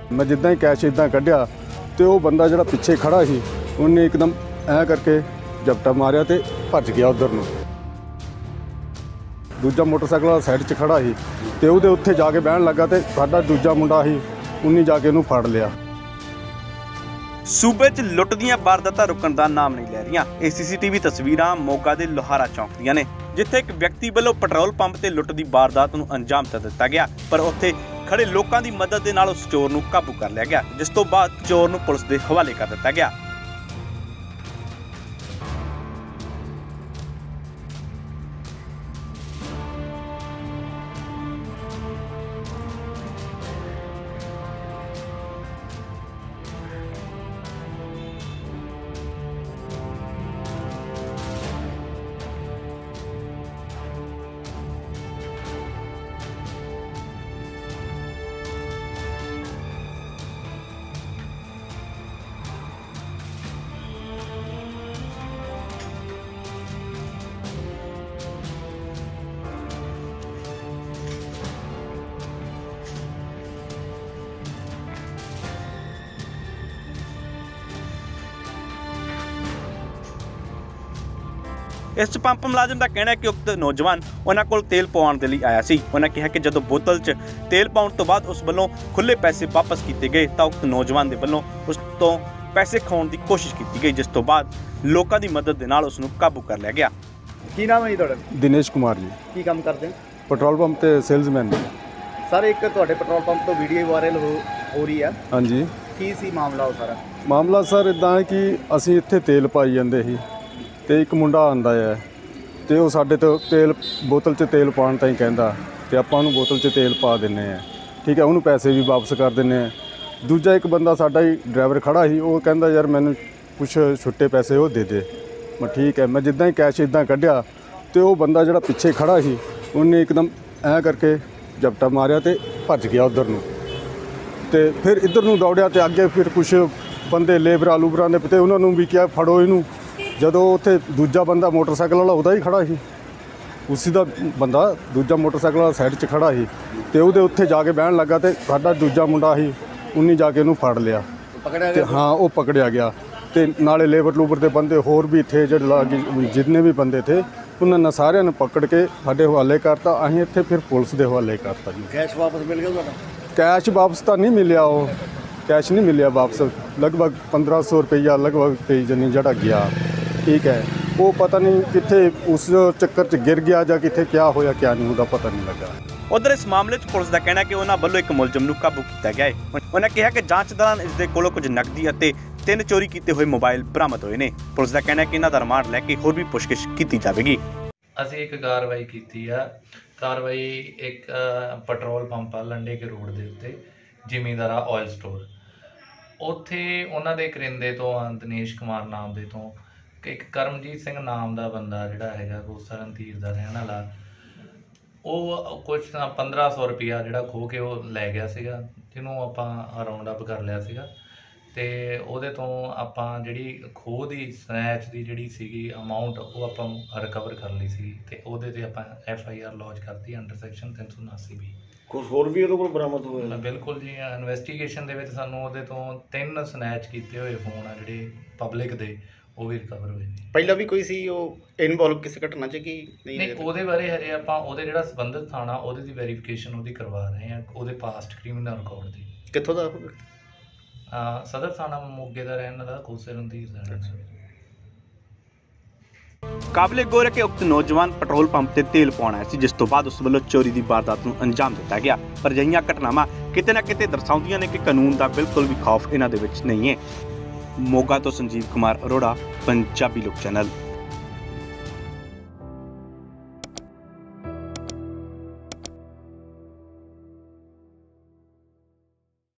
मैं जिद्दां ही कैश इदां कढ़िया तो वो बंदा जिहड़ा पिछे खड़ा सी उन्हें एकदम ऐ करके झपटा मारिया तो भज गया उधर नूं। दूजा मोटरसाइकिल वाला साइड 'च खड़ा सी तो वो उत्थे जाके बहन लगा तो साडा दूजा मुंडा सी उन्हें जाके उन्होंने फड़ लिया। सूबे 'च लुੱਟ ਦੀਆਂ ਵਾਰਦਾਤਾਂ ਰੁਕਣ ਦਾ ਨਾਮ नहीं ਲੈ ਰਹੀਆਂ। ਇਹ CCTV ਤਸਵੀਰਾਂ ਮੋਗਾ ਦੇ ਲੋਹਾਰਾ ਚੌਂਕ ਦੀਆਂ ਨੇ, ਜਿੱਥੇ ਇੱਕ ਵਿਅਕਤੀ ਵੱਲੋਂ ਪੈਟਰੋਲ ਪੰਪ ਤੇ ਲੁੱਟ ਦੀ ਵਾਰਦਾਤ ਨੂੰ ਅੰਜਾਮ ਦਿੱਤਾ ਗਿਆ, ਪਰ ਉੱਥੇ ਖੜੇ ਲੋਕਾਂ ਦੀ ਮਦਦ ਦੇ ਨਾਲ ਉਸ ਚੋਰ ਨੂੰ ਕਾਬੂ ਕਰ ਲਿਆ ਗਿਆ, ਜਿਸ ਤੋਂ ਬਾਅਦ ਚੋਰ ਨੂੰ ਪੁਲਿਸ ਦੇ ਹਵਾਲੇ ਕਰ ਦਿੱਤਾ ਗਿਆ। इस पंप मुलाजम का कहना है कि उक्त नौजवान उन्होंने कोल तेल पवाउण दे लई आया सी। उन्होंने कहा कि जदों बोतल च तेल पाउण तो बाद उस वल्लों खुले पैसे वापस किए गए तो उक्त नौजवान दे वल्लों उस तो पैसे खाउण दी कोशिश की गई, जिस तो बाद लोगों की मदद दे नाल उस नूं काबू कर लिया गया। की नाम है जी तुहाडा? दिनेश कुमार जी। की काम करते हैं? पेट्रोल पंप ते सेल्समैन। सर एक तुहाडे पेट्रोल पंप तो वीडियो वायरल हो रही है। हाँ जी। की सी मामला हो सारा? मामला सर इदां है कि असीं इत्थे तेल पाई जांदे सी ते एक मुंडा आंदा है तो वो साडे तो तेल बोतल च तेल पाउण ताईं कहंदा ते आपां उहनूं बोतल च तेल पा दिंदे आ, ठीक है, उहनूं पैसे भी वापस कर दिंदे आ। दूजा एक बंदा साडा ही ड्राइवर खड़ा ही वो कहंदा यार मैनूं कुछ छुट्टे पैसे वो दे दे। मैं ठीक है, मैं जिद्दां ही कैश इदां कढ़िया तो वो बंदा जिहड़ा पिछे खड़ा सी उन्हें एकदम ऐ करके झपटा मारिया तो भज गया उधर नूं ते फिर इधर नूं दौड़िया तो अगे फिर कुछ बंदे लेबरां लूबरां ने ते उन्होंने भी किया फड़ो इनू। जदों उत्थे दूजा बंदा मोटरसाइकिल वाला उहदा ही खड़ा सी, उसी दा बंदा दूजा मोटरसाइकिल वाला साइड 'च खड़ा सी तो वो उत्थे जाके बहन लगा तो साडा दूजा मुंडा ही उन्हें जाके उन्होंने फड़ लिया। हाँ वो पकड़िया गया तो नाले लेबर लूबर के बंदे होर भी थे जो जितने भी बंदे थे उन्होंने सारे ने पकड़ के साडे हवाले करता। असीं इत्थे फिर पुलिस के हवाले करता जी। कैश वापस मिल गया तुहाडा? कैश वापस तो नहीं मिलिया, वो कैश नहीं मिलिया वापस, लगभग 1500 रुपया लगभग पे जनी जड़ा गया, ठीक है। वो पता नहीं कितने उस चक्कर च गिर गया या कितने क्या होया क्या नहीं उसका पता नहीं लगा। उधर इस मामले च पुलिस का कहना है कि उन्होंने वालों एक मुलजम नूं काबू किया गया है। उन्होंने कहा कि जांच दौरान इस दे कोलों कुछ नकदी अते 3 चोरी किए हुए मोबाइल बरामद होए ने। पुलिस का कहना है कि इन्हां दा रिमांड लैके होर भी पुछगिछ की जाएगी। ਅਸੀਂ ਇੱਕ ਕਾਰਵਾਈ ਕੀਤੀ ਆ। ਕਾਰਵਾਈ ਇੱਕ ਪੈਟਰੋਲ ਪੰਪ ਆ ਲੰਡੇ ਕੇ ਰੋਡ ਦੇ ਉੱਤੇ ਜ਼ਿਮੀਂਦਾਰਾ ਆਇਲ ਸਟੋਰ, ਉੱਥੇ ਉਹਨਾਂ ਦੇ ਕਰਿੰਦੇ ਤੋਂ ਦਿਨੇਸ਼ ਕੁਮਾਰ ਨਾਮ ਦੇ ਤੋਂ ਇੱਕ ਕਰਮਜੀਤ ਸਿੰਘ ਨਾਮ ਦਾ ਬੰਦਾ ਜਿਹੜਾ ਹੈਗਾ ਗੋਸਾ ਰਣਧੀਰ ਦਾ ਰਹਿਣ ਵਾਲਾ, ਉਹ ਕੁਛ 1500 ਰੁਪਇਆ ਜਿਹੜਾ ਖੋਹ ਕੇ ਉਹ ਲੈ ਗਿਆ ਸੀਗਾ, ਜਿਹਨੂੰ ਆਪਾਂ ਰਾਉਂਡ ਅਪ ਕਰ ਲਿਆ ਸੀਗਾ ਤੇ ਉਹਦੇ ਤੋਂ ਆਪਾਂ ਜਿਹੜੀ ਖੋਹ ਦੀ ਸਨੈਚ ਦੀ ਜਿਹੜੀ ਸੀਗੀ ਅਮਾਊਂਟ ਉਹ ਆਪਾਂ ਰਿਕਵਰ ਕਰ ਲਈ ਸੀ ਤੇ ਉਹਦੇ ਤੇ ਆਪਾਂ FIR ਲੌਂਚ ਕਰਤੀ ਅੰਡਰ ਸੈਕਸ਼ਨ 379B। ਕੁਝ ਹੋਰ ਵੀ ਉਹਦੇ ਕੋਲ ਬਰਾਮਦ ਹੋਇਆ? ਬਿਲਕੁਲ ਜੀ, ਇਨਵੈਸਟੀਗੇਸ਼ਨ ਦੇ ਵਿੱਚ ਸਾਨੂੰ ਉਹਦੇ ਤੋਂ 3 ਸਨੈਚ ਕੀਤੇ ਹੋਏ ਫੋਨ ਆ ਜਿਹੜੇ ਪਬਲਿਕ ਦੇ ਉਹ ਵੀ ਰਿਕਵਰ ਹੋਏ ਨੇ। ਪਹਿਲਾਂ ਵੀ ਕੋਈ ਸੀ ਉਹ ਇਨਵੋਲਵ ਕਿਸੇ ਘਟਨਾ 'ਚ ਕਿ ਨਹੀਂ? ਉਹਦੇ ਬਾਰੇ ਹਜੇ ਆਪਾਂ ਉਹਦੇ ਜਿਹੜਾ ਸੰਬੰਧਿਤ ਥਾਣਾ ਉਹਦੇ ਦੀ ਵੈਰੀਫਿਕੇਸ਼ਨ ਉਹਦੀ ਕਰਵਾ ਰਹੇ ਹਾਂ, ਉਹਦੇ ਪਾਸਟ ਕ੍ਰਿਮੀਨਲ ਰਿਕਾਰਡ ਦੀ। ਕਿੱਥੋਂ ਦਾ? ਸਦਰ ਥਾਣਾ ਮੋਗੇ ਦਾ ਰਹਿਣ ਵਾਲਾ ਗੋਸੇ ਰਣਧੀਰ ਦਾ ਰਹਿਣ ਵਾਲਾ। काबिले गौर है कि उक्त नौजवान पेट्रोल पंप से तेल पाउण आया सी, जिस तो बाद उस वालों चोरी की वारदात नूं अंजाम दिता गया। पर अजिहियां घटनावां किते ना किते दर्शाउंदियां ने कि कानून का बिल्कुल भी खौफ इन्हां दे विच नहीं है। मोगा तो संजीव कुमार अरोड़ा, पंजाबी लोक चैनल।